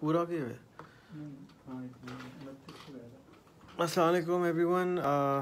पूरा हो गया है। अस्सलाम वालेकुम एवरीवन।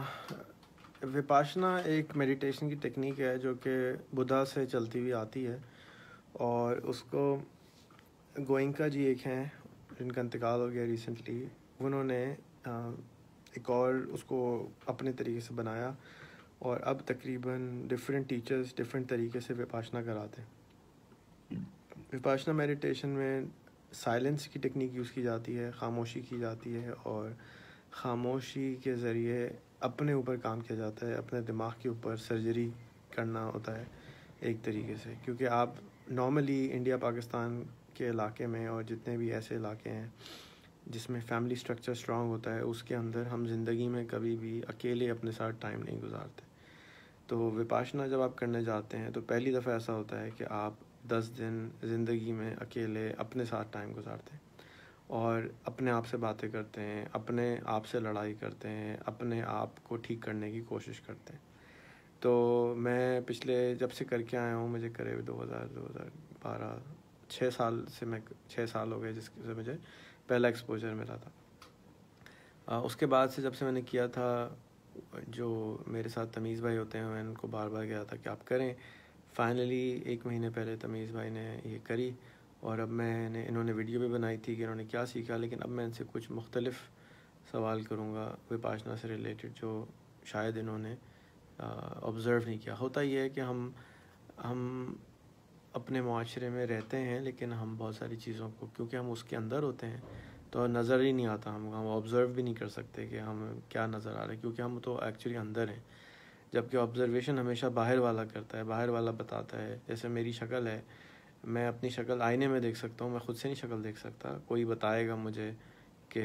विपाशना एक मेडिटेशन की टेक्निक है जो कि बुद्धा से चलती हुई आती है, और उसको गोइंका जी एक हैं जिनका इंतकाल हो गया रिसेंटली, उन्होंने एक और उसको अपने तरीके से बनाया, और अब तकरीबन डिफरेंट टीचर्स डिफरेंट तरीके से विपाशना कराते हैं। विपाशना मेडिटेशन में साइलेंस की टेक्निक यूज़ की जाती है, खामोशी की जाती है, और ख़ामोशी के ज़रिए अपने ऊपर काम किया जाता है, अपने दिमाग के ऊपर सर्जरी करना होता है एक तरीके से। क्योंकि आप नॉर्मली इंडिया पाकिस्तान के इलाके में और जितने भी ऐसे इलाके हैं जिसमें फैमिली स्ट्रक्चर स्ट्रांग होता है, उसके अंदर हम ज़िंदगी में कभी भी अकेले अपने साथ टाइम नहीं गुजारते। तो विपाशना जब आप करने जाते हैं तो पहली दफ़ा ऐसा होता है कि आप 10 दिन ज़िंदगी में अकेले अपने साथ टाइम गुजारते हैं और अपने आप से बातें करते हैं, अपने आप से लड़ाई करते हैं, अपने आप को ठीक करने की कोशिश करते हैं। तो मैं पिछले जब से करके आया हूँ, मुझे करीब 2012 6 साल से, मैं 6 साल हो गए जिससे मुझे पहला एक्सपोजर मिला था। उसके बाद से जब से मैंने किया था, जो मेरे साथ तमीज़ भाई होते हैं, मैं उनको बार बार कहा था कि आप करें। फाइनली 1 महीने पहले तमीज़ भाई ने ये करी, और अब इन्होंने वीडियो भी बनाई थी कि इन्होंने क्या सीखा, लेकिन अब मैं इनसे कुछ मुख्तलिफ़ सवाल करूँगा विपाशना से रिलेटेड जो शायद इन्होंने ऑब्ज़र्व नहीं किया। होता ये है कि हम अपने माशरे में रहते हैं, लेकिन हम बहुत सारी चीज़ों को, क्योंकि हम उसके अंदर होते हैं, तो नज़र ही नहीं आता, हम ऑब्ज़र्व भी नहीं कर सकते कि हम क्या नज़र आ रहा है, क्योंकि हम तो एक्चुअली अंदर हैं। जबकि ऑब्ज़र्वेशन हमेशा बाहर वाला करता है, बाहर वाला बताता है। जैसे मेरी शक्ल है, मैं अपनी शक्ल आईने में देख सकता हूँ, मैं ख़ुद से नहीं शक्ल देख सकता। कोई बताएगा मुझे कि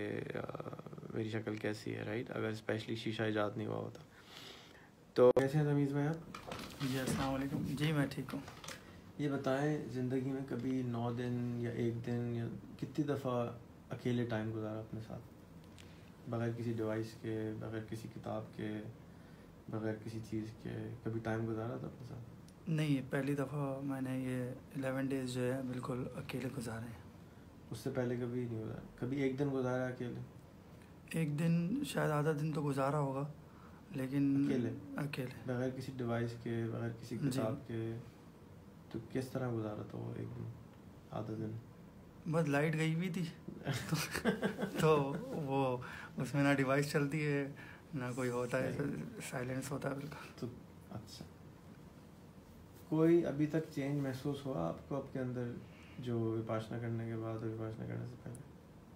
मेरी शक्ल कैसी है, राइट, अगर स्पेशली शीशा इजाद नहीं हुआ होता। तो कैसे हैं तमीज़ में आप? जी अस्सलाम वालेकुम। जी मैं ठीक हूँ। ये बताएं, ज़िंदगी में कभी 9 दिन या 1 दिन या कितनी दफ़ा अकेले टाइम गुजारा अपने साथ, बग़ैर किसी डिवाइस के, बग़ैर किसी किताब के, बग़ैर किसी चीज़ के, कभी टाइम गुजारा था अपने साथ? नहीं, पहली दफ़ा मैंने ये 11 डेज़ जो है बिल्कुल अकेले गुजारे हैं। उससे पहले कभी नहीं गुजारा? कभी 1 दिन गुजारा अकेले? 1 दिन, शायद आधा दिन तो गुजारा होगा, लेकिन अकेले बग़ैर किसी डिवाइस के, बग़ैर किसी किताब के। तो किस तरह गुजारा था वो 1 दिन, आधा दिन? बस लाइट गई हुई थी तो वो उसमें ना डिवाइस चलती है ना कोई होता है, साइलेंस होता है बिल्कुल। तो अच्छा, कोई अभी तक चेंज महसूस हुआ आपको आपके अंदर, जो विपाशना करने के बाद और विपाशना करने से पहले?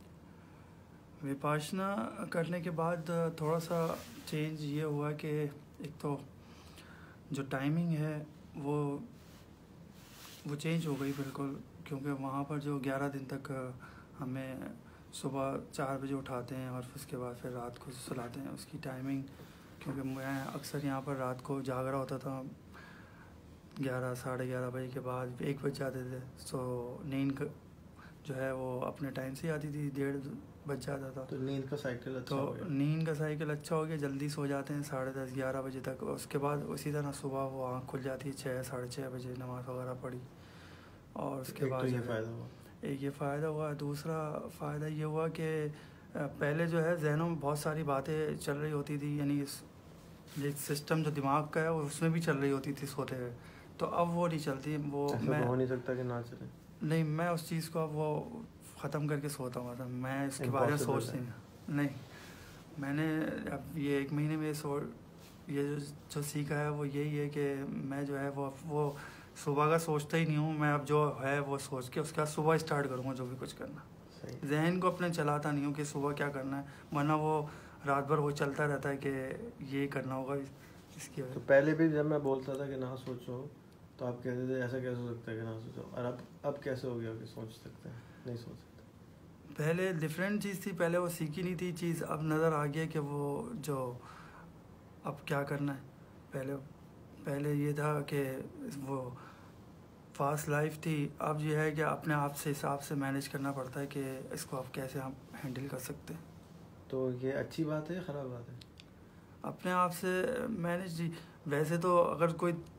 विपाशना करने के बाद थोड़ा सा चेंज ये हुआ कि एक तो जो टाइमिंग है वो चेंज हो गई बिल्कुल, क्योंकि वहाँ पर जो 11 दिन तक हमें सुबह 4 बजे उठाते हैं और उसके बाद फिर रात को सुलाते हैं, उसकी टाइमिंग, क्योंकि मैं अक्सर यहाँ पर रात को जाग रहा होता था 11 साढ़े 11 बजे के बाद 1 बज जाते थे। सो नींद जो है वो अपने टाइम से आती थी, 1:30 बज जाता था। तो नींद का साइकिल अच्छा हो गया? नींद का साइकिल अच्छा हो गया, जल्दी सो जाते हैं 10:30 11 बजे तक। उसके बाद उसी तरह सुबह वो आँख खुल जाती है 6 साढ़े 6 बजे, नमाज़ वगैरह पढ़ी, और उसके बाद तो ये फ़ायदा हुआ। एक ये फ़ायदा हुआ। दूसरा फ़ायदा ये हुआ कि पहले जो है जहनों में बहुत सारी बातें चल रही होती थी, यानी ये सिस्टम जो दिमाग का है उसमें भी चल रही होती थी सोते हुए, तो अब वो नहीं चलती। वो मैं हो नहीं सकता कि ना चले? नहीं, मैं उस चीज़ को अब वो ख़त्म करके सोता हुआ था, मैं इसके बारे में सोचती नहीं। मैंने अब ये 1 महीने में ये जो सीखा है वो यही है कि मैं जो है वो सुबह का सोचता ही नहीं हूँ। मैं अब जो है वो सोच के उसके बाद सुबह स्टार्ट करूँगा जो भी कुछ करना। जहन को अपने चलाता नहीं हूँ कि सुबह क्या करना है, वरना वो रात भर वो चलता रहता है कि ये करना होगा इसकी वजह। तो पहले भी जब मैं बोलता था कि ना सोचो, तो आप कहते थे ऐसा कैसे हो सकता है कि ना सोचो, और अब कैसे हो गया कि सोच सकते हैं, नहीं सोच सकते? पहले डिफरेंट चीज़ थी, पहले वो सीखी नहीं थी चीज़, अब नज़र आ गया कि वो जो अब क्या करना है। पहले ये था कि वो फास्ट लाइफ थी, अब ये है कि अपने आप से हिसाब से मैनेज करना पड़ता है कि इसको आप कैसे हम हैंडल कर सकते हैं। तो ये अच्छी बात है या ख़राब बात है? अपने आप से मैनेज जी। वैसे तो अगर कोई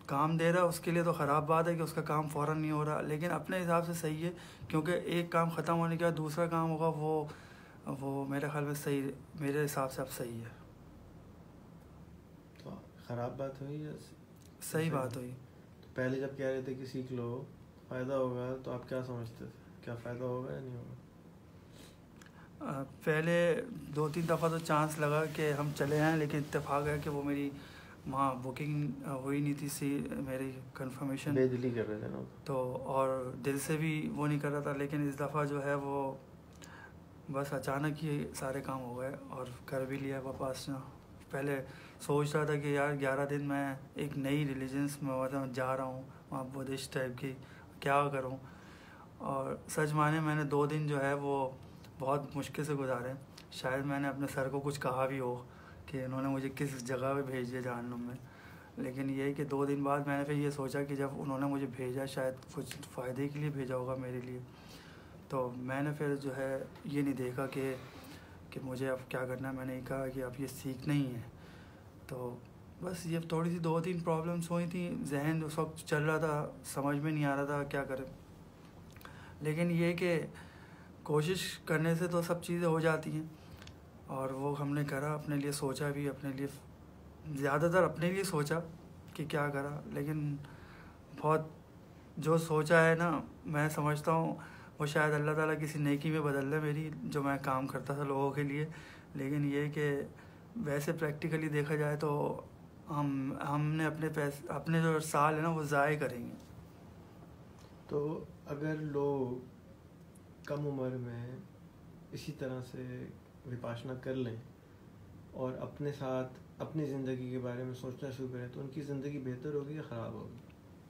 काम दे रहा है उसके लिए तो ख़राब बात है कि उसका काम फ़ौरन नहीं हो रहा, लेकिन अपने हिसाब से सही है, क्योंकि एक काम ख़त्म होने के बाद दूसरा काम होगा, वो मेरे ख्याल में सही, मेरे हिसाब से अब सही है। तो ख़राब बात हुई या सही बात हुई? तो पहले जब कह रहे थे कि सीख लो फ़ायदा होगा, तो आप क्या समझते थे, क्या फ़ायदा होगा या नहीं होगा? पहले 2-3 दफ़ा तो चांस लगा कि हम चले आएँ, लेकिन इत्तेफाक है कि वो मेरी वहाँ बुकिंग हुई नहीं थी, मेरी कंफर्मेशन बेदिली कर रहे थे ना तो, और दिल से भी वो नहीं कर रहा था। लेकिन इस दफ़ा जो है वो बस अचानक ही सारे काम हो गए और कर भी लिया वापस ना। पहले सोच रहा था कि यार 11 दिन मैं एक नई रिलीजन्स में मतलब जा रहा हूँ वहाँ बुद्धिस्ट टाइप की, क्या करूँ, और सच माने मैंने 2 दिन जो है वो बहुत मुश्किल से गुजारे। शायद मैंने अपने सर को कुछ कहा भी हो कि इन्होंने मुझे किस जगह पे भेज दिया जहन्नुम में, लेकिन ये कि 2 दिन बाद मैंने फिर ये सोचा कि जब उन्होंने मुझे भेजा शायद कुछ फ़ायदे के लिए भेजा होगा मेरे लिए, तो मैंने फिर जो है ये नहीं देखा कि मुझे अब क्या करना है। मैंने कहा कि अब ये सीखना ही है। तो बस ये थोड़ी सी 2-3 प्रॉब्लम्स हुई थी, जहन उस वक्त चल रहा था, समझ में नहीं आ रहा था क्या करें, लेकिन ये कि कोशिश करने से तो सब चीज़ें हो जाती हैं। और वो हमने करा, अपने लिए सोचा भी, अपने लिए ज़्यादातर अपने लिए सोचा कि क्या करा, लेकिन बहुत जो सोचा है ना, मैं समझता हूँ वो शायद अल्लाह ताला किसी नेकी में बदल दे मेरी, जो मैं काम करता था लोगों के लिए। लेकिन ये कि वैसे प्रैक्टिकली देखा जाए तो हमने अपने पैसे, अपने जो साल है ना वो ज़ाय करेंगे। तो अगर लोग कम उम्र में इसी तरह से विपासना कर लें और अपने साथ अपनी ज़िंदगी के बारे में सोचना शुरू करें, तो उनकी ज़िंदगी बेहतर होगी या ख़राब होगी?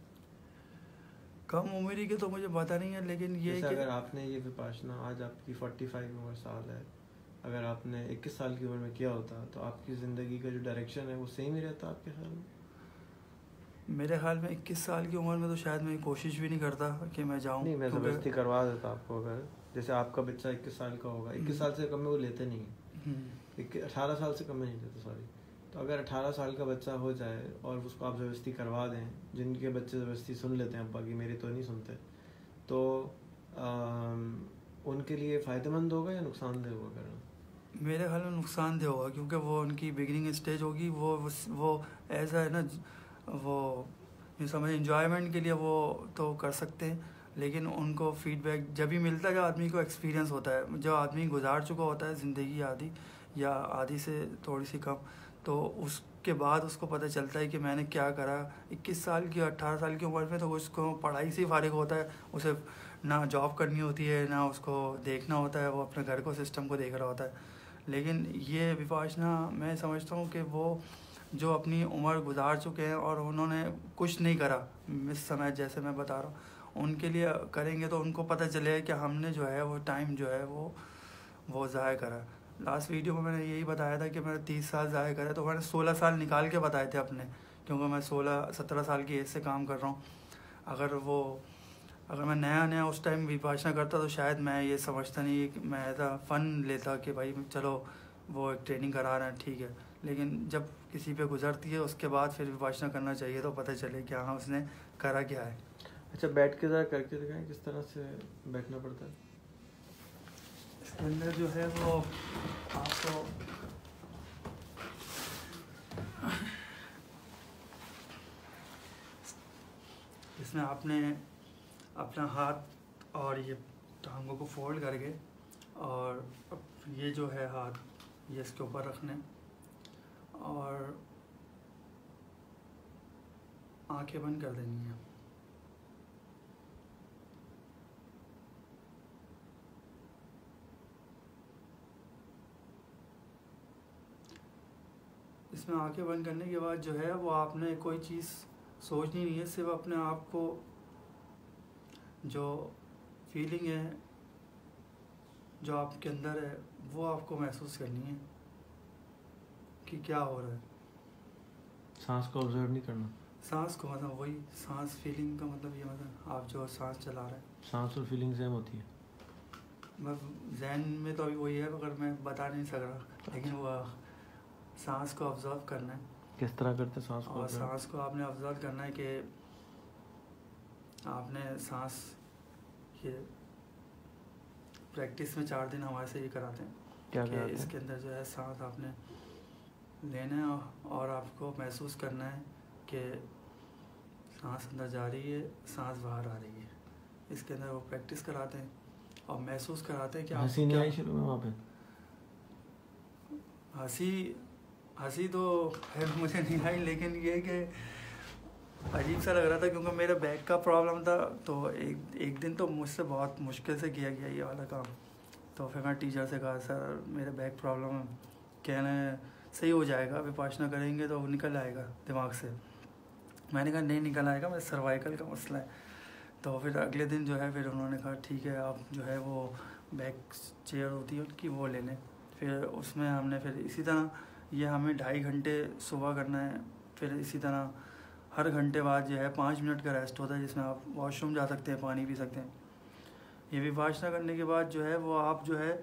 कम उम्र के तो मुझे पता नहीं है, लेकिन ये जैसे कि अगर आपने ये विपासना, आज आपकी 45 उम्र साल है, अगर आपने 21 साल की उम्र में किया होता तो आपकी ज़िंदगी का जो डायरेक्शन है वो सेम ही रहता आपके ख्याल में? मेरे ख्याल में 21 साल की उम्र में तो शायद मैं कोशिश भी नहीं करता कि मैं जाऊँ। नहीं, मैं ज़बरदस्ती करवा देता आपको। अगर जैसे आपका बच्चा 21 साल का होगा, 21 साल से कम में वो लेते नहीं है, 18 साल से कम में नहीं लेते, सॉरी। तो अगर 18 साल का बच्चा हो जाए और उसको आप ज़बरदस्ती करवा दें, जिनके बच्चे ज़बरदस्ती सुन लेते हैं, बाकी मेरे तो नहीं सुनते, तो उनके लिए फ़ायदेमंद होगा या नुकसानदेह होगा करना? मेरे ख्याल में नुकसानदेह होगा, क्योंकि वो उनकी बिगिनिंग स्टेज होगी। वो ऐसा है ना, वो ये समझ एंजॉयमेंट के लिए वो तो कर सकते हैं, लेकिन उनको फीडबैक जब भी मिलता है जब आदमी को एक्सपीरियंस होता है, जब आदमी गुजार चुका होता है ज़िंदगी आधी या आधी से थोड़ी सी कम, तो उसके बाद उसको पता चलता है कि मैंने क्या करा। 21 साल की 18 साल की उम्र में तो उसको पढ़ाई से ही फारिग होता है, उसे ना जॉब करनी होती है, ना उसको देखना होता है, वो अपने घर को सिस्टम को देख रहा होता है। लेकिन ये विपासना मैं समझता हूँ कि वो जो अपनी उम्र गुजार चुके हैं और उन्होंने कुछ नहीं करा इस समय, जैसे मैं बता रहा हूँ, उनके लिए करेंगे तो उनको पता चलेगा कि हमने जो है वो टाइम जो है वो ज़ाया करा। लास्ट वीडियो में मैंने यही बताया था कि मैंने 30 साल ज़ाया करे, तो मैंने 16 साल निकाल के बताए थे अपने, क्योंकि मैं 16-17 साल की एज से काम कर रहा हूँ। अगर मैं नया उस टाइम विपासना करता तो शायद मैं ये समझता नहीं कि मैं ऐसा फ़न लेता कि भाई चलो वो एक ट्रेनिंग करा रहे हैं, ठीक है। लेकिन जब किसी पे गुजरती है उसके बाद फिर विपासना करना चाहिए, तो पता चले कि हाँ उसने करा क्या है। अच्छा, बैठ के ज़रा करके दिखाएं किस तरह से बैठना पड़ता है। इसके अंदर जो है वो आपको इसमें आपने अपना हाथ और ये टांगों को फोल्ड करके, और ये जो है हाथ ये इसके ऊपर रखने, और आंखें बंद कर देनी है। इसमें आंखें बंद करने के बाद जो है वो आपने कोई चीज़ सोचनी नहीं है, सिर्फ अपने आप को जो फीलिंग है जो आपके अंदर है वो आपको महसूस करनी है कि क्या हो रहा है। सांस को ऑब्जर्व नहीं करना। सांस को मतलब वही सांस फीलिंग का मतलब ये, मतलब आप जो सांस चला रहे हैं, सांस और फीलिंग सेम होती है। मतलब जहन में तो अभी वही है, मगर मैं बता नहीं सक रहा, लेकिन वो सांस को ऑब्जर्व करना है। किस तरह करते सांस को? और सांस को आपने ऑब्जर्व करना है कि आपने सांस ये प्रैक्टिस में 4 दिन हमारे से ये कराते हैं क्या कि कराते हैं? इसके अंदर जो है सांस आपने लेना है और आपको महसूस करना है कि सांस अंदर जा रही है, सांस बाहर आ रही है। इसके अंदर वो प्रैक्टिस कराते हैं और महसूस कराते हैं कि हंसी नहीं आई शुरू में वहाँ पे? हंसी तो खैर मुझे नहीं आई, लेकिन ये है कि अजीब सा लग रहा था क्योंकि मेरा बैक का प्रॉब्लम था। तो एक दिन तो मुझसे बहुत मुश्किल से किया गया ये वाला काम। तो फिर मैं टीचर से कहा, सर मेरा बैक प्रॉब्लम है, कहने सही हो जाएगा, विपासना करेंगे तो निकल आएगा दिमाग से। मैंने कहा नहीं निकल आएगा, मेरा सर्वाइकल का मसला है। तो फिर अगले दिन जो है फिर उन्होंने कहा ठीक है आप जो है वो बैक चेयर होती है उनकी वो ले लें। फिर उसमें हमने फिर इसी तरह ये हमें 2.5 घंटे सुबह करना है। फिर इसी तरह हर घंटे बाद जो है 5 मिनट का रेस्ट होता है जिसमें आप वॉशरूम जा सकते हैं, पानी पी सकते हैं। ये विपासना करने के बाद जो है वो आप जो है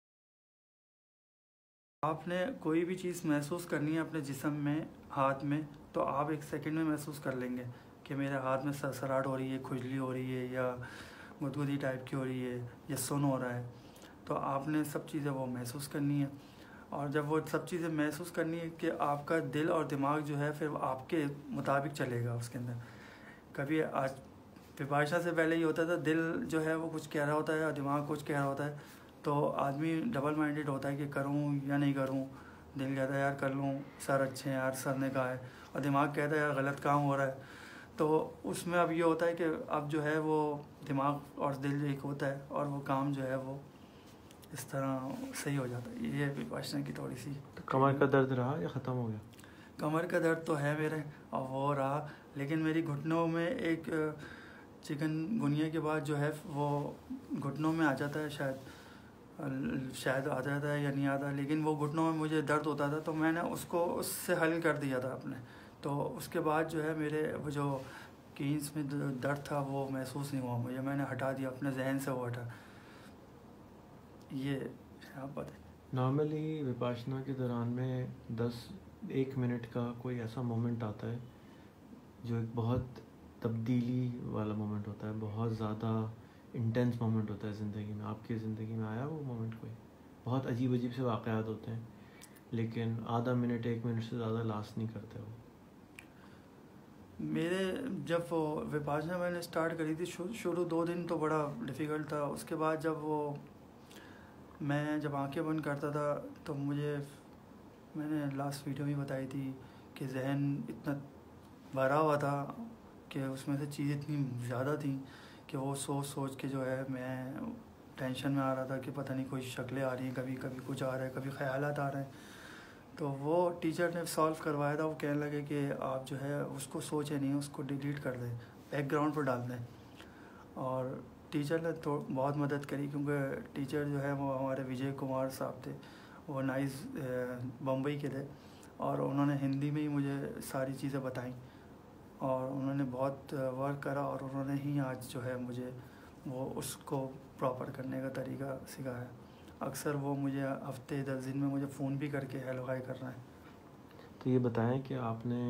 आपने कोई भी चीज़ महसूस करनी है अपने जिस्म में, हाथ में, तो आप 1 सेकंड में महसूस कर लेंगे कि मेरे हाथ में सरसराहट हो रही है, खुजली हो रही है या गुदगुदी टाइप की हो रही है या सुन हो रहा है। तो आपने सब चीज़ें वो महसूस करनी है। और जब वो सब चीज़ें महसूस करनी है कि आपका दिल और दिमाग जो है फिर आपके मुताबिक चलेगा उसके अंदर। कभी आज विपासना से पहले ये होता था, दिल जो है वो कुछ कह रहा होता है और दिमाग कुछ कह रहा होता है, तो आदमी डबल माइंडेड होता है कि करूँ या नहीं करूँ। दिल कहता है यार कर लूँ, सर अच्छे हैं यार, सर ने कहा है, और दिमाग कहता है यार गलत काम हो रहा है। तो उसमें अब ये होता है कि अब जो है वो दिमाग और दिल एक होता है और वो काम जो है वो इस तरह सही हो जाता है। ये विपासना की थोड़ी सी। तो कमर का दर्द रहा या ख़त्म हो गया? कमर का दर्द तो है मेरे और वो रहा, लेकिन मेरी घुटनों में एक चिकनगुनिया के बाद जो है वो घुटनों में आ जाता है, शायद आ जाता है या नहीं आता, लेकिन वो घुटनों में मुझे दर्द होता था तो मैंने उसको उससे हल कर दिया था अपने। तो उसके बाद जो है मेरे वो जो कीन्स में दर्द था वो महसूस नहीं हुआ मुझे, मैंने हटा दिया अपने जहन से, वो हटा। ये आप बताइए। नॉर्मली विपासना के दौरान में 1 मिनट का कोई ऐसा मोमेंट आता है जो एक बहुत तब्दीली वाला मोमेंट होता है, बहुत ज़्यादा इंटेंस मोमेंट होता है ज़िंदगी में। आपकी ज़िंदगी में आया वो मोमेंट? कोई बहुत अजीब अजीब से वाक़यात होते हैं लेकिन आधा मिनट 1 मिनट से ज़्यादा लास्ट नहीं करते वो। मेरे जब वो विपासना मैंने स्टार्ट करी थी, शुरू 2 दिन तो बड़ा डिफ़िकल्ट था। उसके बाद जब वो मैं जब आंखें बंद करता था तो मैंने लास्ट वीडियो में बताई थी कि जहन इतना भरा हुआ था कि उसमें से चीज़ इतनी ज़्यादा थी कि वो सोच के जो है मैं टेंशन में आ रहा था कि पता नहीं कोई शक्लें आ रही हैं, कभी कभी कुछ आ रहा है, कभी ख्यालात आ रहे हैं। तो वो टीचर ने सॉल्व करवाया था। वो कहने लगे कि आप जो है उसको सोचे नहीं, उसको डिलीट कर दें, बैकग्राउंड पर डाल दें। और टीचर ने तो बहुत मदद करी क्योंकि टीचर जो है वो हमारे विजय कुमार साहब थे, वो नाइस बम्बई के थे, और उन्होंने हिंदी में ही मुझे सारी चीज़ें बताई और उन्होंने बहुत वर्क करा और उन्होंने ही आज जो है मुझे वो उसको प्रॉपर करने का तरीका सिखाया। अक्सर वो मुझे हफ्ते 10 दिन में मुझे फ़ोन भी करके हेलो हाय कर रहा है। तो ये बताएं कि आपने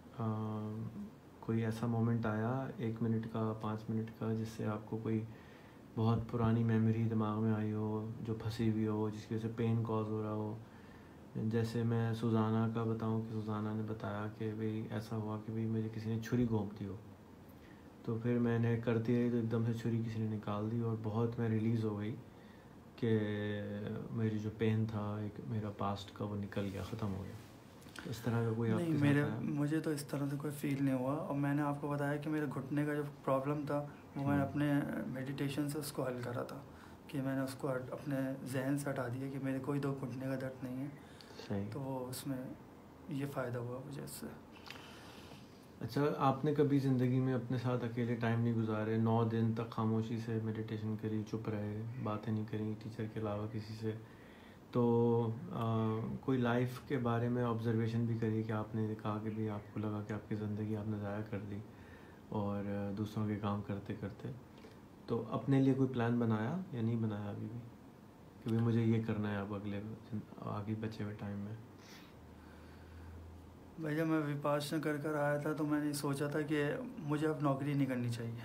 कोई ऐसा मोमेंट आया 1 मिनट का, 5 मिनट का, जिससे आपको कोई बहुत पुरानी मेमोरी दिमाग में आई हो, जो फंसी हुई हो, जिसकी वजह से पेन कॉज हो रहा हो? जैसे मैं सुजाना का बताऊं कि सुजाना ने बताया कि भाई ऐसा हुआ कि भाई मुझे किसी ने छुरी घोंप दी हो, तो फिर मैंने करती रही तो एकदम से छुरी किसी ने निकाल दी और बहुत मैं रिलीज़ हो गई कि मेरी जो पेन था एक मेरा पास्ट का वो निकल गया, ख़त्म हो गया। इस तरह का कोई नहीं, मुझे तो इस तरह से कोई फील नहीं हुआ। और मैंने आपको बताया कि मेरे घुटने का जो प्रॉब्लम था वो मैंने अपने मेडिटेशन से उसको हल करा था, कि मैंने उसको अपने जहन से हटा दिया कि मेरे कोई दो घुटने का दर्द नहीं है। सही। तो वो उसमें ये फ़ायदा हुआ मुझे इससे। अच्छा, आपने कभी ज़िंदगी में अपने साथ अकेले टाइम नहीं गुजारे? 9 दिन तक खामोशी से मेडिटेशन करी, चुप रहे, बातें नहीं करी टीचर के अलावा किसी से, तो कोई लाइफ के बारे में ऑब्जर्वेशन भी करी कि आपने कहा कि भी आपको लगा कि आपकी ज़िंदगी आपने ज़ाया कर दी और दूसरों के काम करते करते, तो अपने लिए कोई प्लान बनाया या नहीं बनाया अभी भी कि भाई मुझे ये करना है अब आगे बचे हुए टाइम में? भाई जब मैं विपासना कर कर आया था तो मैंने सोचा था कि मुझे अब नौकरी नहीं करनी चाहिए,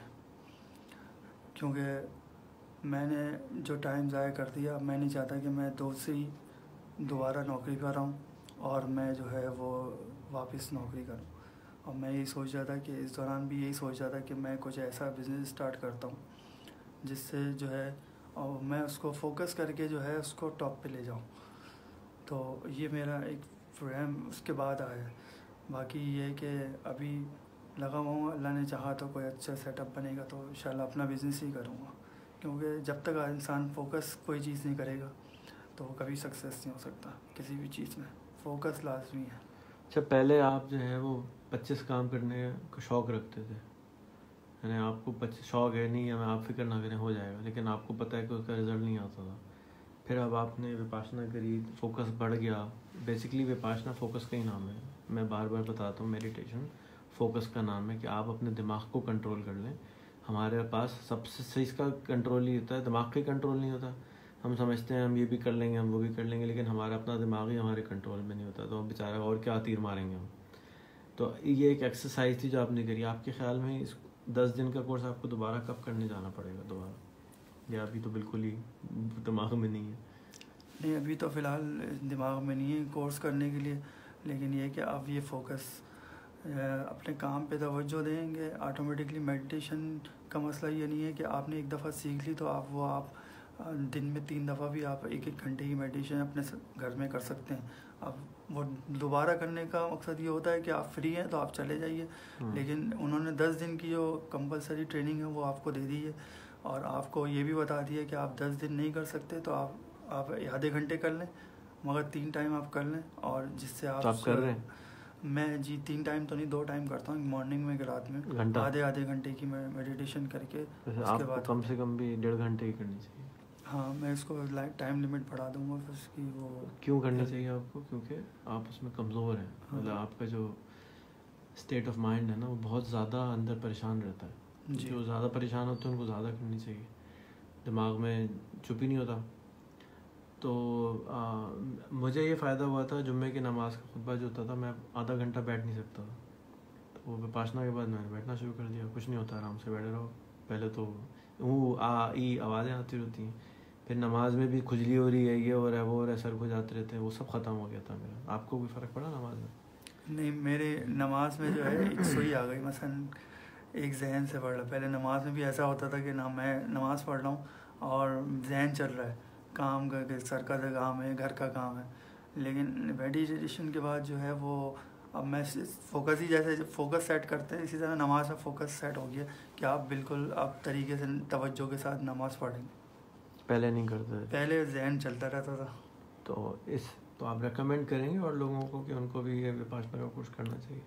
क्योंकि मैंने जो टाइम ज़ाया कर दिया। मैं नहीं चाहता कि मैं दोबारा नौकरी कर रहा हूँ और मैं जो है वो वापस नौकरी करूँ। और मैं यही सोच रहा था कि इस दौरान भी यही सोच रहा था कि मैं कुछ ऐसा बिज़नेस स्टार्ट करता हूँ जिससे जो है और मैं उसको फोकस करके जो है उसको टॉप पे ले जाऊँ। तो ये मेरा एक प्रोग्राम उसके बाद आया है। बाकी ये है कि अभी लगा हुआ हूँ, अल्लाह ने चाहा तो कोई अच्छा सेटअप बनेगा तो इंशाल्लाह अपना बिज़नेस ही करूँगा, क्योंकि जब तक इंसान फोकस कोई चीज़ नहीं करेगा तो वो कभी सक्सेस नहीं हो सकता किसी भी चीज़ में। फोकस लाजमी है। अच्छा, पहले आप जो है वो 25 काम करने का शौक़ रखते थे, यानी आपको 25 शौक़ है नहीं है, मैं आप फिक्र ना करें हो जाएगा, लेकिन आपको पता है कि उसका रिज़ल्ट नहीं आता था। फिर अब आपने विपासना करी, फोकस बढ़ गया। बेसिकली विपासना फोकस का ही नाम है, मैं बार बार बताता हूँ, मेडिटेशन फोकस का नाम है कि आप अपने दिमाग को कंट्रोल कर लें। हमारे पास सबसे सही इसका कंट्रोल ही होता है, दिमाग का ही कंट्रोल नहीं होता। हम समझते हैं हम ये भी कर लेंगे, हम वो भी कर लेंगे, लेकिन हमारा अपना दिमाग ही हमारे कंट्रोल में नहीं होता, तो हम बेचारा और क्या तीर मारेंगे हम। तो ये एक एक्सरसाइज थी जो आपने करी। आपके ख्याल में इस 10 दिन का कोर्स आपको दोबारा कब करने जाना पड़ेगा दोबारा, या अभी तो बिल्कुल ही दिमाग में नहीं है? नहीं, अभी तो फ़िलहाल दिमाग में नहीं है कोर्स करने के लिए, लेकिन ये है कि आप ये फोकस अपने काम पे तवज्जो देंगे ऑटोमेटिकली। मेडिटेशन का मसला ये नहीं है कि आपने एक दफ़ा सीख ली तो आप दिन में 3 दफ़ा भी आप 1-1 घंटे की मेडिटेशन अपने घर में कर सकते हैं। अब वो दोबारा करने का मकसद ये होता है कि आप फ्री हैं तो आप चले जाइए, लेकिन उन्होंने 10 दिन की जो कंपलसरी ट्रेनिंग है वो आपको दे दी है, और आपको ये भी बता दिया कि आप 10 दिन नहीं कर सकते तो आप आधे घंटे कर लें, मगर 3 टाइम आप कर लें। और जिससे आप कर रहे हैं? मैं जी 3 टाइम तो नहीं, 2 टाइम करता हूँ, मॉर्निंग में रात में आधे घंटे की मैं मेडिटेशन करके उसके बाद कम से कम भी 1.5 घंटे ही करनी चाहिए। हाँ, मैं इसको टाइम लिमिट बढ़ा दूंगा फिर उसकी। वो क्यों करनी चाहिए आपको? क्योंकि आप उसमें कमज़ोर हैं। मतलब आपका जो स्टेट ऑफ माइंड है ना वो बहुत ज़्यादा अंदर परेशान रहता है। जो ज़्यादा परेशान होते हैं उनको ज़्यादा करनी चाहिए, दिमाग में चुप ही नहीं होता। तो मुझे ये फ़ायदा हुआ था, जुम्मे की नमाज़ का खुतबा जो होता था मैं आधा घंटा बैठ नहीं सकता था, तो वो विपासना के बाद मैंने बैठना शुरू कर दिया। कुछ नहीं होता, आराम से बैठे रहो। पहले तो ई आवाज़ें आती रहती हैं, फिर नमाज में भी खुजली हो रही है, ये हो रहा है, वो हो रहा है, सर को जाते रहते हैं, वो सब ख़त्म हो गया था मेरा। आपको कोई फ़र्क पड़ा नमाज में? नहीं, मेरे नमाज में जो है एक सुई आ गई, मसलन एक जहन से पढ़ रहा। पहले नमाज में भी ऐसा होता था कि ना मैं नमाज़ पढ़ रहा हूँ और जहन चल रहा है, काम का, सर का काम है, घर का काम है। लेकिन मेडिटेशन के बाद जो है वो अब मैं फोकस ही, जैसे फोकस सेट करते हैं इसी तरह नमाज में फोकस सेट हो गया कि आप बिल्कुल आप तरीके से तवज्जो के साथ नमाज़ पढ़ेंगे। पहले नहीं करते थे? पहले जहन चलता रहता था। तो आप रेकमेंड करेंगे और लोगों को कि उनको भी ये विपासना का कोर्स करना चाहिए?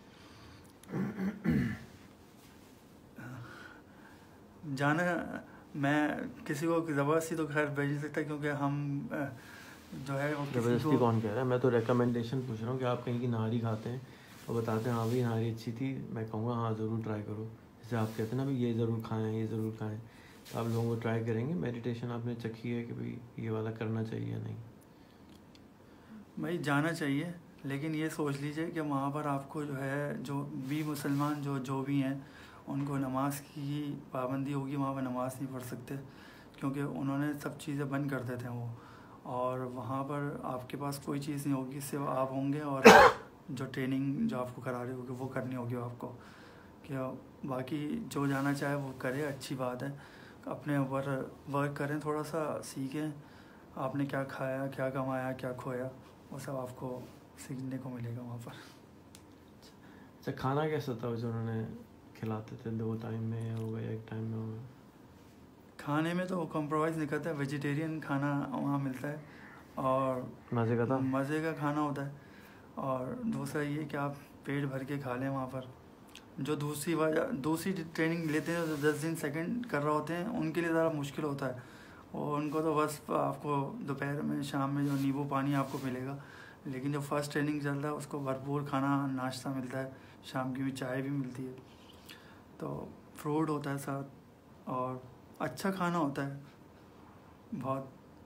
जाना, मैं किसी को ज़बरदस्ती तो खैर भेज नहीं सकता, क्योंकि हम जो है वो ज़बरदस्ती कौन कह रहा है? मैं तो रेकमेंडेशन पूछ रहा हूँ कि आप कहीं की नहारी खाते हैं और बताते हैं हाँ भाई नहारी अच्छी थी, मैं कहूँगा हाँ ज़रूर ट्राई करो। जैसे आप कहते हैं ना भाई ये ज़रूर खाएँ, ये ज़रूर खाएँ, तो आप लोगों को ट्राई करेंगे? मेडिटेशन आपने चखी है कि भाई ये वाला करना चाहिए या नहीं? भाई जाना चाहिए, लेकिन ये सोच लीजिए कि वहाँ पर आपको जो है जो भी मुसलमान जो भी हैं उनको नमाज की पाबंदी होगी, वहाँ पर नमाज नहीं पढ़ सकते, क्योंकि उन्होंने सब चीज़ें बंद कर देते हैं वो। और वहाँ पर आपके पास कोई चीज़ नहीं होगी, सिर्फ आप होंगे और जो ट्रेनिंग जो आपको करा रही होगी वो करनी होगी आपको। क्या बाकी जो जाना चाहे वो करे, अच्छी बात है। अपने ऊपर वर्क करें, थोड़ा सा सीखें, आपने क्या खाया, क्या कमाया, क्या खोया, वो सब आपको सीखने को मिलेगा वहाँ पर। अच्छा, खाना कैसा था जो उन्होंने खिलाते थे? 2 टाइम में हो गया, 1 टाइम में हो गया? खाने में तो कॉम्प्रोमाइज़ नहीं करता, वेजिटेरियन खाना वहाँ मिलता है और मज़े का था? मज़े का खाना होता है। और दूसरा ये कि आप पेट भर के खा लें वहाँ पर। जो दूसरी ट्रेनिंग लेते हैं जो 10 दिन सेकंड कर रहे होते हैं उनके लिए ज़रा मुश्किल होता है, और उनको तो बस आपको दोपहर में, शाम में जो नींबू पानी आपको मिलेगा। लेकिन जो फर्स्ट ट्रेनिंग चल रहा है उसको भरपूर खाना, नाश्ता मिलता है, शाम की भी चाय भी मिलती है, तो फ्रूट होता है साथ, और अच्छा खाना होता है बहुत।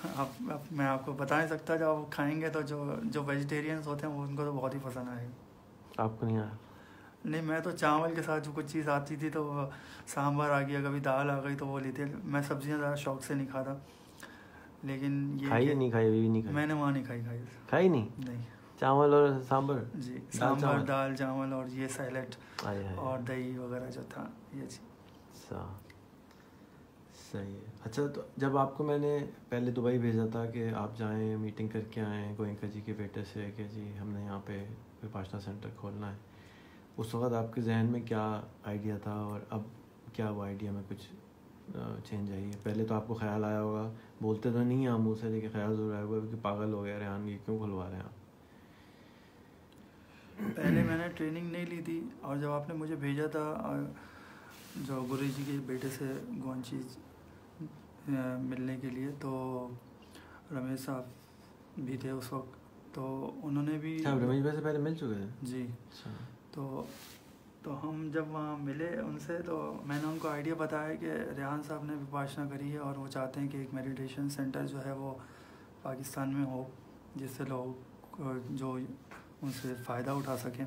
अब मैं आपको बता नहीं सकता, जब आप खाएंगे तो जो वेजिटेरियंस होते हैं वो उनको तो बहुत ही पसंद आएगा। आपको नहीं आया? नहीं, मैं तो चावल के साथ जो कुछ चीज़ आती थी तो सांभर आ गया, कभी दाल आ गई तो वो लेते। मैं सब्जियां ज़्यादा शौक से नहीं खाता, लेकिन ये खाई या नहीं खाई? अभी भी नहीं खाई? मैंने वहाँ नहीं खाई खाई नहीं? नहीं। चावल और सांभर? जी, सांभर, दाल चावल और ये सैलेड और दही वगैरह जो था ये चीज़। सही है। अच्छा, तो जब आपको मैंने पहले दुबई भेजा था कि आप जाएं मीटिंग करके आएँ गोयनका जी के बेटे से कि जी हमने यहाँ पे विपाशना सेंटर खोलना है, उस वक्त आपके जहन में क्या आइडिया था और अब क्या वो आइडिया में कुछ चेंज आई है? पहले तो आपको ख्याल आया होगा, बोलते तो नहीं हैं मुँह से, लेकिन ख्याल ज़रूर आया होगा कि पागल हो गया रेहान, ये क्यों खुलवा रहे हैं आप? पहले मैंने ट्रेनिंग नहीं ली थी, और जब आपने मुझे भेजा था जो गुरु जी के बेटे से गुआंची मिलने के लिए, तो रमेश साहब भी थे उस वक्त, तो उन्होंने भी रमेश भाई से पहले मिल चुके थे? जी। तो हम जब वहाँ मिले उनसे, तो मैंने उनको आइडिया बताया कि रेहान साहब ने विपाशना करी है और वो चाहते हैं कि एक मेडिटेशन सेंटर जो है वो पाकिस्तान में हो, जिससे लोग जो उनसे फ़ायदा उठा सकें।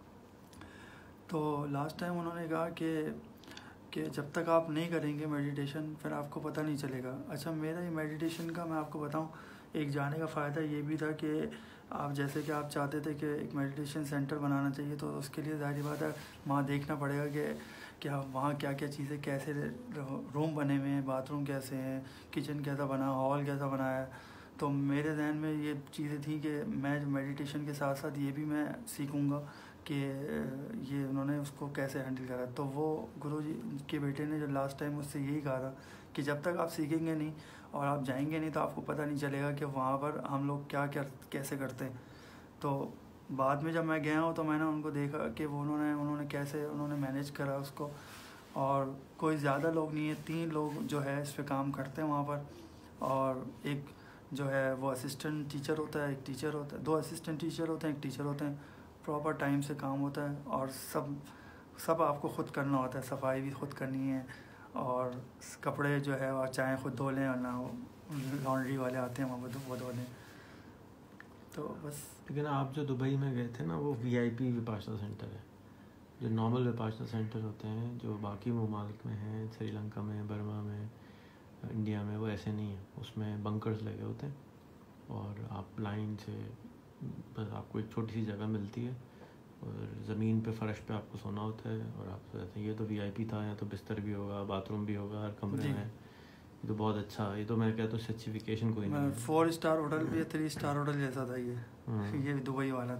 तो लास्ट टाइम उन्होंने कहा कि जब तक आप नहीं करेंगे मेडिटेशन फिर आपको पता नहीं चलेगा। अच्छा, मेरा ये मेडिटेशन का मैं आपको बताऊं, एक जाने का फ़ायदा ये भी था कि आप जैसे कि आप चाहते थे कि एक मेडिटेशन सेंटर बनाना चाहिए, तो उसके लिए ज़ाहिर बात है वहाँ देखना पड़ेगा कि क्या वहाँ क्या क्या चीज़ें, कैसे रूम बने हुए हैं, बाथरूम कैसे हैं, किचन कैसा बना, हॉल कैसा बना है। तो मेरे जहन में ये चीज़ें थी कि मैं मेडिटेशन के साथ साथ ये भी मैं सीखूँगा कि ये उन्होंने उसको कैसे हैंडल करा। तो वो गुरु जी के बेटे ने जो लास्ट टाइम उससे यही कहा था कि जब तक आप सीखेंगे नहीं और आप जाएंगे नहीं तो आपको पता नहीं चलेगा कि वहाँ पर हम लोग क्या क्या कैसे करते हैं। तो बाद में जब मैं गया हूँ तो मैंने उनको देखा कि वो उन्होंने कैसे उन्होंने मैनेज करा उसको, और कोई ज़्यादा लोग नहीं है, 3 लोग जो है इस पर काम करते हैं वहाँ पर, और एक जो है वो असिस्टेंट टीचर होता है, एक टीचर होता है, 2 असिस्टेंट टीचर होते हैं, एक टीचर होते हैं। प्रॉपर टाइम से काम होता है और सब आपको ख़ुद करना होता है, सफाई भी खुद करनी है, और कपड़े जो है और चाहे खुद धो लें और ना लॉन्ड्री वाले आते हैं वहाँ वो धो लें। तो बस। लेकिन आप जो दुबई में गए थे ना, वो VIP विपाशना सेंटर है। जो नॉर्मल विपाशना सेंटर होते हैं जो बाकी ममालिक में हैं, श्रीलंका में, बर्मा में, इंडिया में, वो ऐसे नहीं है। उसमें बंकर्स लगे होते हैं और आप लाइन से बस आपको एक छोटी सी जगह मिलती है और ज़मीन पे फ़र्श पे आपको सोना होता है और आप सो जाते हैं। ये तो VIP था, यहाँ तो बिस्तर भी होगा, बाथरूम भी होगा हर कमरे में। ये तो बहुत अच्छा, ये तो मैं कहता हूँ सर्टिफिकेशन कोई नहीं है। 4 स्टार होटल भी है, 3 स्टार होटल जैसा था ये दुबई वाला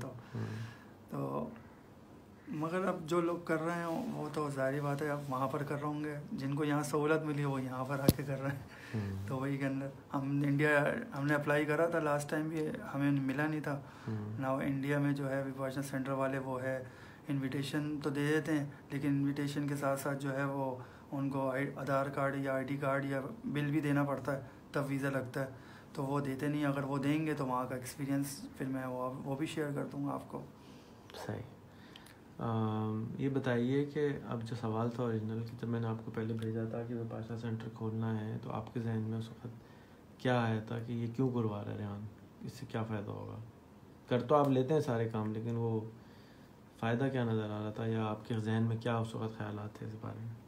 तो मगर अब जो लोग कर रहे हैं वो तो जाहिर बात है अब वहाँ पर कर रहे होंगे, जिनको यहाँ सहूलत मिली वो यहाँ पर आके कर रहे हैं। तो वही के अंदर हमने अप्लाई करा था लास्ट टाइम भी, हमें मिला नहीं था ना। इंडिया में जो है विपाशना सेंटर वाले वो है इनविटेशन तो दे देते हैं, लेकिन इनविटेशन के साथ साथ जो है वो उनको आधार कार्ड या ID कार्ड या बिल भी देना पड़ता है, तब वीज़ा लगता है। तो वो देते नहीं, अगर वो देंगे तो वहाँ का एक्सपीरियंस फिर मैं वो भी शेयर कर दूँगा आपको। सही। ये बताइए कि अब जो सवाल था ओरिजिनल कि जब मैंने आपको पहले भेजा था कि विपाशना सेंटर खोलना है, तो आपके जहन में उस वक्त क्या आया था कि ये क्यों करवा रहे हैं रेहान, इससे क्या फ़ायदा होगा? कर तो आप लेते हैं सारे काम, लेकिन वो फ़ायदा क्या नज़र आ रहा था, या आपके जहन में क्या उस वक्त ख्यालात थे इस बारे में?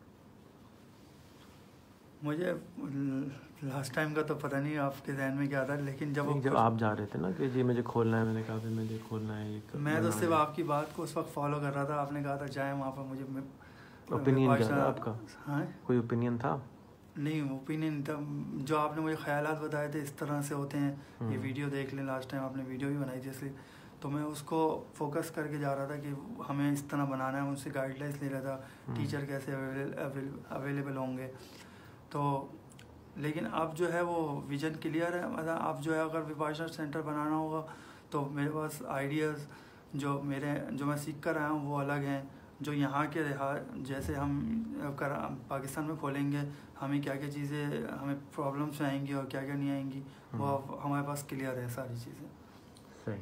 मुझे लास्ट टाइम का तो पता नहीं आपके जहन में क्या था, लेकिन जब आप जा रहे थे ना कि जी मुझे खोलना है, मैंने कहा फिर मुझे खोलना है, मैं तो सिर्फ आपकी बात को उस वक्त फॉलो कर रहा था। आपने कहा था जाए वहाँ पर, मुझे ओपिनियन क्या था आपका? हाँ, कोई ओपिनियन था? नहीं, ओपिनियन था, जो आपने मुझे ख्यालात बताए थे इस तरह से होते हैं। ये वीडियो देख लें, लास्ट टाइम आपने वीडियो भी बनाई थी, इसलिए तो मैं उसको फोकस करके जा रहा था कि हमें इस तरह बनाना है। उनसे गाइडलाइंस ले रहा था, टीचर कैसे अवेलेबल होंगे। तो लेकिन अब जो है वो विज़न क्लियर है। मतलब अब जो है अगर विपाशना सेंटर बनाना होगा तो मेरे पास आइडियाज़ जो मैं सीख कर आया हूँ वो अलग हैं। जो यहाँ के जैसे हम पाकिस्तान में खोलेंगे, हमें क्या क्या चीज़ें, हमें प्रॉब्लम्स आएंगी और क्या क्या नहीं आएंगी, वो हमारे पास क्लियर है सारी चीज़ें। सही।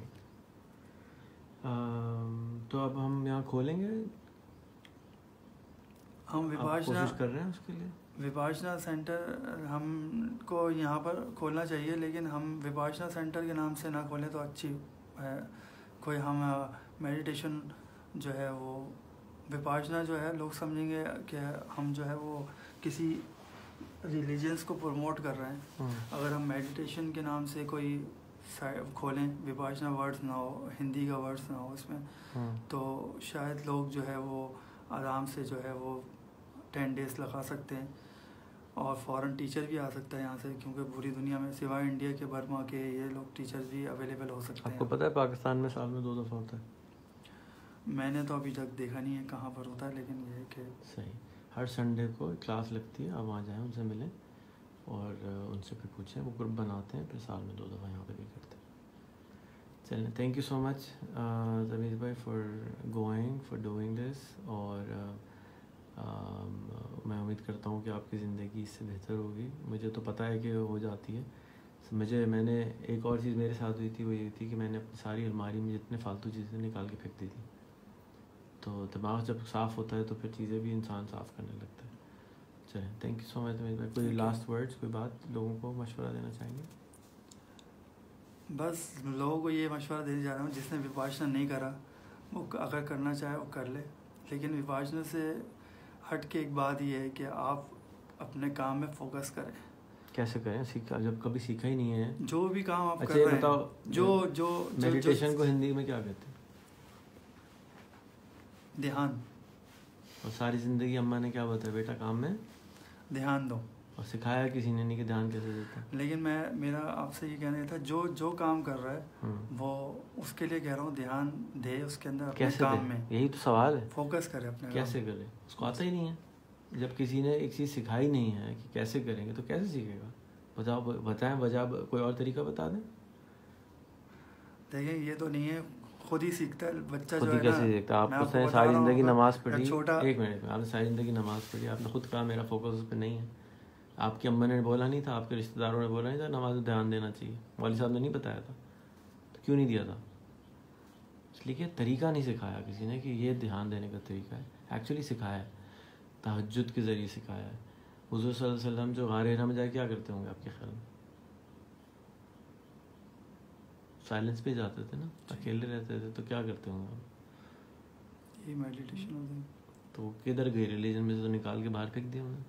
तो अब हम यहाँ खोलेंगे, हम विपाशना कोशिश कर रहे हैं उसके लिए। विपाशना सेंटर हमको यहाँ पर खोलना चाहिए, लेकिन हम विपाशना सेंटर के नाम से ना खोलें तो अच्छी है। कोई हम मेडिटेशन जो है वो विपाशना जो है लोग समझेंगे कि हम जो है वो किसी रिलीजन्स को प्रमोट कर रहे हैं। अगर हम मेडिटेशन के नाम से कोई खोलें, विपाशना वर्ड्स ना हो, हिंदी का वर्ड्स ना हो इसमें, तो शायद लोग जो है वो आराम से जो है वो 10 डेज़ लगा सकते हैं और फॉरेन टीचर भी आ सकता है यहाँ से, क्योंकि पूरी दुनिया में सिवाय इंडिया के बर्मा के ये लोग टीचर्स भी अवेलेबल हो सकते हैं। आपको पता है पाकिस्तान में साल में 2 दफ़ा होता है? मैंने तो अभी तक देखा नहीं है कहाँ पर होता है, लेकिन ये है कि सही हर संडे को क्लास लगती है, आप वहाँ जाएँ, उनसे मिलें और उनसे फिर पूछें। वो ग्रुप बनाते हैं, फिर साल में 2 दफ़ा यहाँ पे भी करते हैं। चलें, थैंक यू सो मच तमीज़ भाई for going for doing this. और मैं उम्मीद करता हूँ कि आपकी ज़िंदगी इससे बेहतर होगी। मुझे तो पता है कि हो जाती है। मैंने एक और चीज़ मेरे साथ हुई थी, वो ये थी कि मैंने अपनी सारी अलमारी में जितने फालतू चीज़ें निकाल के फेंक दी थी। तो दिमाग जब साफ़ होता है तो फिर चीज़ें भी इंसान साफ़ करने लगता है। चलें, थैंक यू सो मच तमीज़ भाई। कोई लास्ट वर्ड्स, कोई बात लोगों को मशवरा देना चाहेंगे? बस लोगों को ये मशवरा देने जा रहा हूँ, जिसने विपाशना नहीं करा वो अगर करना चाहे वो कर ले, लेकिन विपाशना से हट के एक बात ये है कि आप अपने काम में फोकस करें। कैसे करें? सीखा जब कभी सीखा ही नहीं है। जो भी काम आप अच्छा, कर रहे बताओ, हैं, जो मेडिटेशन को हिंदी में क्या कहते हैं? ध्यान। और सारी ज़िंदगी अम्मा ने क्या बताया, बेटा काम में ध्यान दो, और सिखाया किसी ने नहीं कि ध्यान कैसे देता है। लेकिन मेरा आपसे ये कहना था, जो काम कर रहा है वो उसके लिए कह रहा हूँ ध्यान दे उसके अंदर, अपने काम में। यही तो सवाल है, फोकस करे अपने कैसे करे। उसको आता ही नहीं है। जब किसी ने एक चीज़ सिखाई नहीं है कि कैसे करेंगे तो कैसे सीखेगा? बताएं वजह, कोई और तरीका बता दें। देखिए ये तो नहीं है, खुद ही सीखता है बच्चा। खुद जो ही है कैसे ना, सीखता है? आपने सारी ज़िंदगी नमाज़ पढ़ी, छोटा 1 मिनट में, आपने सारी ज़िंदगी नमाज़ पढ़ी, आपने खुद कहा मेरा फोकस उस पर नहीं है। आपकी अम्मा ने बोला नहीं था, आपके रिश्तेदारों ने बोला नहीं था नमाज में ध्यान देना चाहिए, वाली साहब ने नहीं बताया था, तो क्यों नहीं दिया था? इसलिए कि तरीका नहीं सिखाया किसी ने कि ये ध्यान देने का तरीका है। एक्चुअली सिखाया है, तहज्जुद के ज़रिए सिखाया है। हुज़ूर सल्लल्लाहु अलैहि वसल्लम जो गार हिरा में जाके क्या करते होंगे आपके ख्याल में? साइलेंस पे जाते थे ना, अकेले रहते थे, तो क्या करते होंगे? ये मेडिटेशन होती है। तो किधर गए? रिलीजन में से तो निकाल के बाहर फेंक दिया उन्होंने।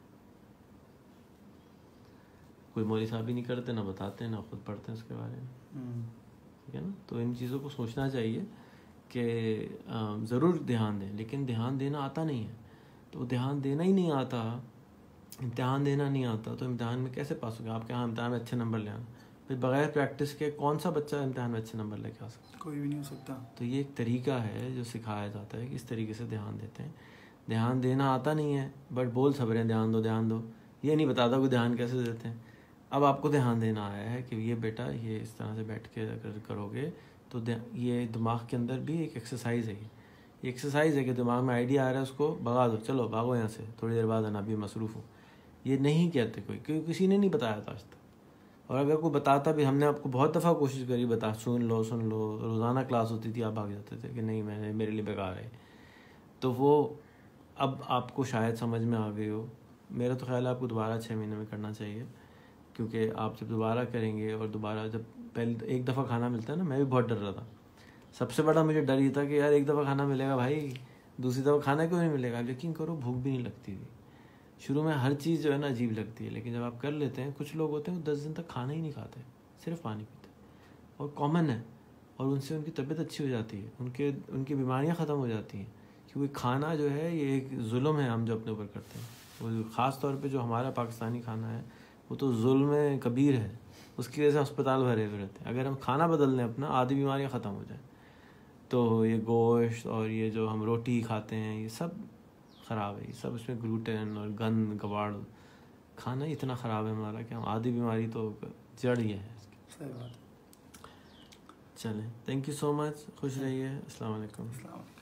कोई मौलवी साहब भी नहीं करते, ना बताते, ना खुद पढ़ते हैं उसके बारे में। ठीक है ना? तो इन चीज़ों को सोचना चाहिए कि ज़रूर ध्यान दें, लेकिन ध्यान देना आता नहीं है। तो ध्यान देना ही नहीं आता, इम्तिहान देना नहीं आता, तो इम्तिहान में कैसे पास होगा? आपके यहाँ इम्तिहान में अच्छे नंबर ले आना, फिर बगैर प्रैक्टिस के कौन सा बच्चा इम्तिहान में अच्छे नंबर लेके आ सकता? कोई भी नहीं हो सकता। तो ये एक तरीका है जो सिखाया जाता है कि इस तरीके से ध्यान देते हैं। ध्यान देना आता नहीं है, बट बोल सब रहे हैं ध्यान दो ध्यान दो, ये नहीं बताता कि ध्यान कैसे देते हैं। अब आपको ध्यान देना आया है कि ये बेटा ये इस तरह से बैठ के अगर करोगे तो ये दिमाग के अंदर भी एक एक्सरसाइज है। ये एक्सरसाइज है कि दिमाग में आइडिया आ रहा है, उसको भगा दो, चलो भागो यहाँ से, थोड़ी देर बाद आना, अभी मसरूफ़ हूँ। ये नहीं कहते कोई, क्योंकि किसी ने नहीं बताया था आज तक। और अगर कोई बताता भी, हमने आपको बहुत दफ़ा कोशिश करी बता, सुन लो, रोज़ाना क्लास होती थी, आप भाग जाते थे कि नहीं मैंने, मेरे लिए बेकार है। तो वो अब आपको शायद समझ में आ गई हो। मेरा तो ख्याल है आपको दोबारा 6 महीने में करना चाहिए, क्योंकि आप जब दोबारा करेंगे और दोबारा जब पहले एक दफ़ा खाना मिलता है ना, मैं भी बहुत डर रहा था। सबसे बड़ा मुझे डर ये था कि यार एक दफ़ा खाना मिलेगा भाई, दूसरी दफ़ा खाना क्यों नहीं मिलेगा। लेकिन करो, भूख भी नहीं लगती थी शुरू में, हर चीज़ जो है ना अजीब लगती है, लेकिन जब आप कर लेते हैं, कुछ लोग होते हैं वो 10 दिन तक खाना ही नहीं खाते, सिर्फ पानी पीते, और कॉमन है, और उनसे उनकी तबीयत अच्छी हो जाती है, उनकी बीमारियाँ ख़त्म हो जाती हैं। क्योंकि खाना जो है ये एक जुल्म है हम जो अपने ऊपर करते हैं। वो ख़ास तौर पे जो हमारा पाकिस्तानी खाना है वो तो जुल्म कबीर है, उसकी वजह से अस्पताल भरे हुए रहते हैं। अगर हम खाना बदल लें अपना, आधी बीमारियाँ ख़त्म हो जाए। तो ये गोश्त और ये जो हम रोटी खाते हैं ये सब ख़राब है, ये सब इसमें ग्लूटेन और गंद कबाड़, खाना इतना ख़राब है हमारा कि हम आधी बीमारी तो जड़ ही है। सही बात। चलें, थैंक यू सो मच, खुश रहिए, अस्सलाम वालेकुम।